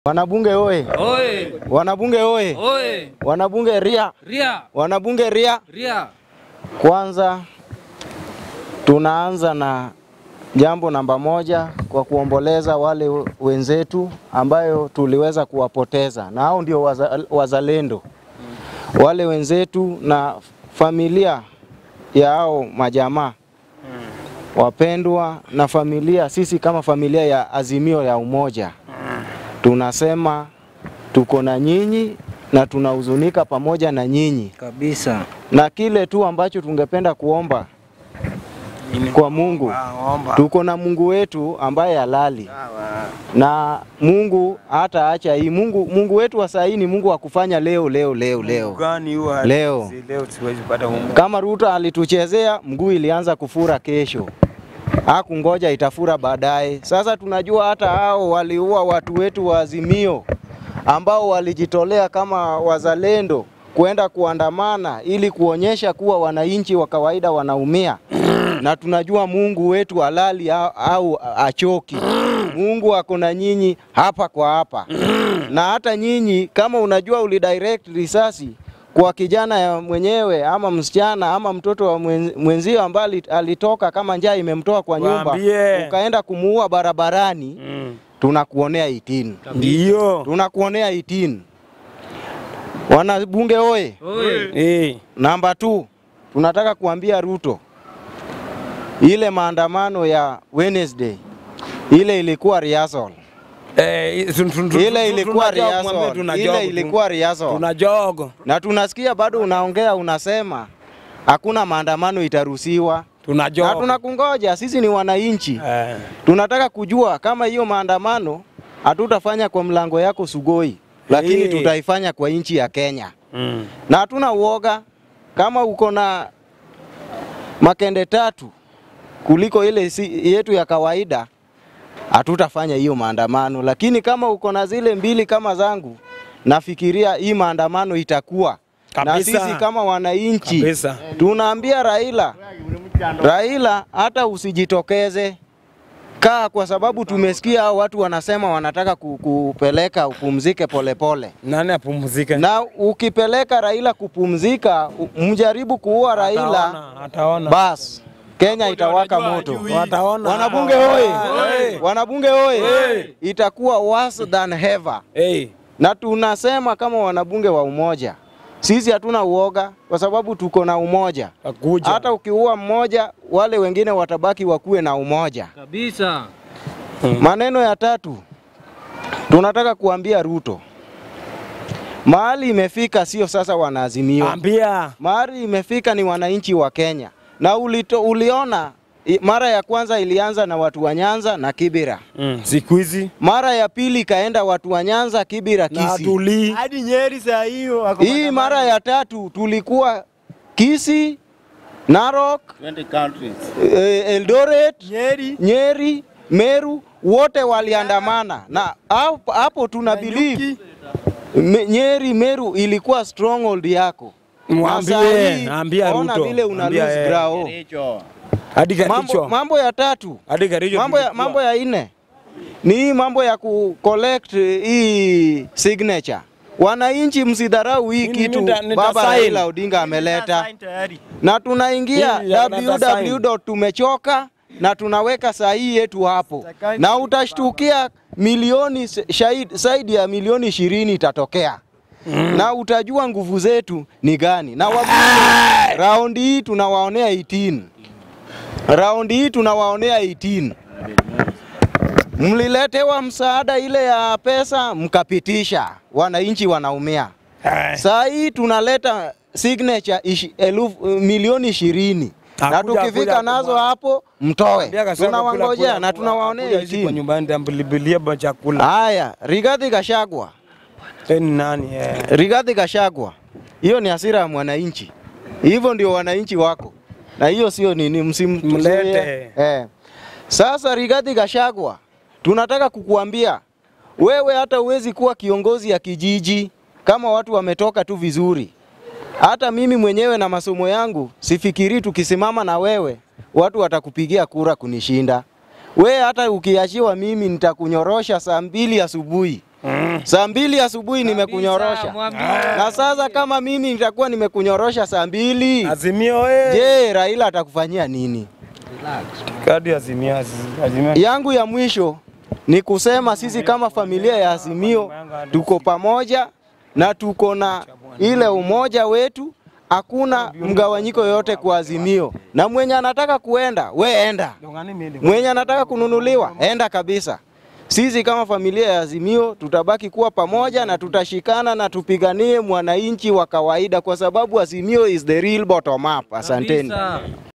Wanabunge oye. Oye. Wanabunge oye. Oye. Wanabunge ria. Ria. Wanabunge ria. Ria. Kwanza tunaanza na jambo namba moja kwa kuomboleza wale wenzetu ambayo tuliweza kuwapoteza, na hao ndio wazalendo. Wale wenzetu na familia ya hao majamaa wapendwa, na familia, sisi kama familia ya Azimio ya Umoja tunasema tuko na nyinyi na tunahuzunika pamoja na nyinyi Kabisa. na kile tu ambacho tungependa kuomba kwa Mungu, tuko na Mungu wetu ambaye halali, na Mungu hata acha hii. Mungu wetu wa saa hii ni Mungu wa kufanya leo. Kama Ruto alituchezea, mguu ilianza kufura kesho, hakungoja itafura baadaye. Sasa tunajua hata hao waliua watu wetu wa Azimio ambao walijitolea kama wazalendo kuenda kuandamana ili kuonyesha kuwa wananchi wa kawaida wanaumia. Na tunajua Mungu wetu halali au achoki. Mungu ako na nyinyi hapa kwa hapa. Na hata nyinyi kama unajua ulidirect risasi kwa kijana ya mwenyewe ama msichana ama mtoto wa mwenzio ambaye alitoka kama njaa imemtoa kwa nyumba, ukaenda kumuua barabarani, tunakuonea 18. Ndio. Tunakuonea 18. Wanabunge oye. Namba 2, tunataka kuambia Ruto, ile maandamano ya Wednesday, ile ilikuwa rehearsal. Ile ilikuwa rehearsal. Tunajogo. Na tunasikia bado unaongea unasema hakuna maandamano itaruhusiwa. Tunajogo. Na tunakungoja, sisi ni wananchi. Tunataka kujua kama hiyo maandamano hatutafanya kwa mlango yako Sugoi, lakini tutaifanya kwa nchi ya Kenya. Na hatuna uoga. Kama uko na makende 3 kuliko ile yetu ya kawaida, hatutafanya hiyo maandamano. Lakini kama uko na zile 2 kama zangu, nafikiria hii maandamano itakuwa. Na sisi kama wananchi tunaambia Raila hata usijitokeze, kaa, kwa sababu tumesikia hao watu wanasema wanataka kupeleka upumzike polepole. Nani apumzike? Na ukipeleka Raila kupumzika, mjaribu kuua Raila, ataona. Bas Kenya itawaka moto. Wataona. Wanabunge hoye. Wanabunge hoye. Itakuwa worse than ever. Na tunasema kama wanabunge wa umoja, sisi hatuna uoga kwa sababu tuko na umoja. Hata ukiua mmoja, wale wengine watabaki wakuwe na umoja. Kabisa. Maneno ya 3, tunataka kuambia Ruto, mahali imefika sio sasa wanaazimio. Mahali imefika ni wananchi wa Kenya. Na uliona mara ya kwanza ilianza na watu wa Nyanza na Kibera. Siku hizi mara ya pili kaenda watu wa Nyanza, Kibera, Kisii. Hadi Nyeri saa hiyo. Hii mara ya 3 tulikuwa Kisii, Narok, 20 countries. Eldoret, Nyeri, Meru, wote waliandamana. Na hapo tuna believe Nyeri, Meru ilikuwa stronghold yako. Ambia Ruto. Ona vile una lose ground. Mambo ya 3. Mambo ya 4 ni mambo ya collect hii signature. Wananchi msidharau hii kitu baba Raila ODINGA ameleta. Na tunaingia www.tumechoka na tunaweka sahihi yetu hapo. Na utashtukia milioni zaidi ya milioni 20 itatokea. Na utajua nguvu zetu ni gani. Na wabunge round hii tunawaonea 18. Round hii tunawaonea 18. Mliletewa msaada ile ya pesa mkapitisha, wananchi wanaumia. Saa hii tunaleta signature milioni 20. Na tukifika nazo hapo mtoe. Tunawangojea na tunawaonea 18. Haya, Rigathi Gachagua. Rigathi Gachagua, hiyo ni hasira ya mwananchi. Hivyo ndio wananchi wako. Na hiyo sio nini, msimlete. Sasa Rigathi Gachagua, tunataka kukuambia wewe hata huwezi kuwa kiongozi ya kijiji kama watu wametoka tu vizuri. Hata mimi mwenyewe na masomo yangu sifikiri tukisimama na wewe watu watakupigia kura kunishinda. We hata ukiachiwa mimi nitakunyorosha saa 2 asubuhi Saa 2 asubuhi nimekunyorosha. Na sasa kama mimi nitakuwa nimekunyorosha saa 2. Azimio Je, Raila atakufanyia nini? Kadi Azimio. Yangu ya mwisho ni kusema sisi kama familia ya Azimio tuko pamoja na tuko na ile umoja wetu. Hakuna mgawanyiko yote kwa Azimio. Na mwenye anataka kuenda, we enda. Mwenye anataka kununuliwa, enda kabisa. Sisi kama familia ya Azimio tutabaki kuwa pamoja na tutashikana na tupiganie mwananchi wa kawaida kwa sababu Azimio is the real bottom up. Asanteni.